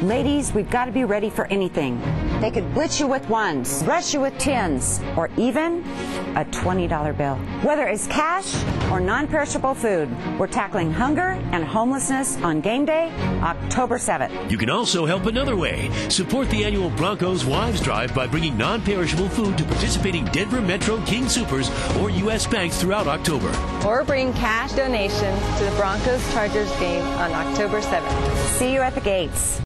Ladies, we've got to be ready for anything. They could blitz you with ones, rush you with tens, or even a $20 bill. Whether it's cash or non-perishable food, we're tackling hunger and homelessness on game day, October 7th. You can also help another way. Support the annual Broncos Wives Drive by bringing non-perishable food to participating Denver Metro King Soopers or U.S. banks throughout October. Or bring cash donations to the Broncos Chargers game on October 7th. See you at the gates.